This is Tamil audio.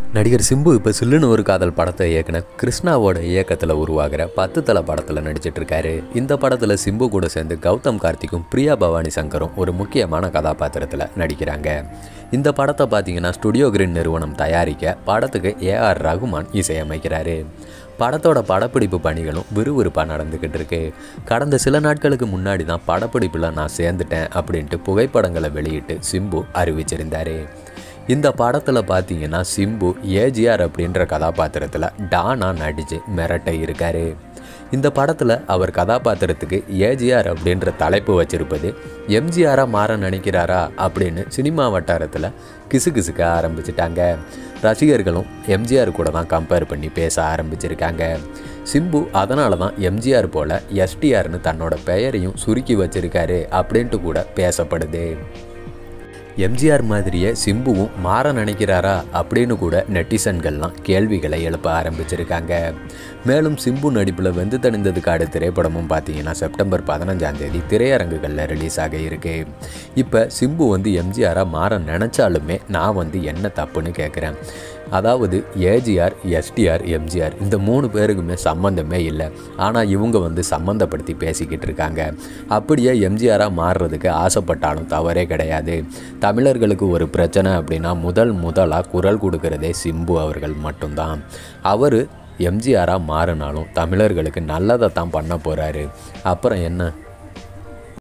நடிகர் சிம்பு இப்போ சில்லுன்னு ஒரு காதல் படத்தை இயக்குன கிருஷ்ணாவோட இயக்கத்தில் உருவாகிற 10 தலை படத்தில் நடிச்சிட்டு இருக்காரு. இந்த படத்தில் சிம்பு கூட சேர்ந்து கௌதம் கார்த்திக்கும் பிரியா பவானி சங்கரும் ஒரு முக்கியமான கதாபாத்திரத்தில் நடிக்கிறாங்க. இந்த படத்தை பார்த்தீங்கன்னா ஸ்டுடியோ கிரீன் நிறுவனம் தயாரிக்க படத்துக்கு ஏஆர் ரகுமான் இசையமைக்கிறாரு. படத்தோட படப்பிடிப்பு பணிகளும் விறுவிறுப்பாக நடந்துக்கிட்டு இருக்கு. கடந்த சில நாட்களுக்கு முன்னாடி தான் படப்பிடிப்பில் நான் சேர்ந்துட்டேன் அப்படின்ட்டு புகைப்படங்களை வெளியிட்டு சிம்பு அறிவிச்சிருந்தாரு. இந்த படத்தில் பார்த்தீங்கன்னா சிம்பு ஏஜிஆர் அப்படின்ற கதாபாத்திரத்தில் டானா நடித்து மிரட்ட இருக்காரு. இந்த படத்தில் அவர் கதாபாத்திரத்துக்கு ஏஜிஆர் அப்படின்ற தலைப்பு வச்சிருப்பது எம்ஜிஆராக மாற நினைக்கிறாரா அப்படின்னு சினிமா வட்டாரத்தில் கிசுகிசுக்க ஆரம்பிச்சிட்டாங்க. ரசிகர்களும் எம்ஜிஆர் கூட தான் கம்பேர் பண்ணி பேச ஆரம்பிச்சிருக்காங்க. சிம்பு அதனால தான் எம்ஜிஆர் போல் எஸ்டிஆர்னு தன்னோட பெயரையும் சுருக்கி வச்சிருக்காரு அப்படின்ட்டு கூட பேசப்படுது. எம்ஜிஆர் மாதிரியே சிம்புவும் மாற நினைக்கிறாரா அப்படின்னு கூட நெட்டிசன்கள்லாம் கேள்விகளை எழுப்ப ஆரம்பிச்சிருக்காங்க. மேலும் சிம்பு நடிப்பில் வெந்து தணிந்தது காடு திரைப்படமும் பார்த்தீங்கன்னா செப்டம்பர் 15ஆம் தேதி திரையரங்குகளில் ரிலீஸ் ஆக இருக்கு. இப்போ சிம்பு எம்ஜிஆராக மாற நினச்சாலுமே நான் என்ன தப்புன்னு கேட்குறேன். அதாவது ஏஜிஆர், எஸ்டிஆர், எம்ஜிஆர் இந்த 3 பேருக்குமே சம்மந்தமே இல்லை. ஆனால் இவங்க சம்மந்தப்படுத்தி பேசிக்கிட்டு இருக்காங்க. அப்படியே எம்ஜிஆராக மாறுறதுக்கு ஆசைப்பட்டாலும் தவறே கிடையாது. தமிழர்களுக்கு ஒரு பிரச்சனை அப்படின்னா முதலாக குரல் கொடுக்கறதே சிம்பு அவர்கள் மட்டும்தான். அவர் எம்ஜிஆராக மாறினாலும் தமிழர்களுக்கு நல்லதை தான் பண்ண போகிறாரு. அப்புறம் என்ன?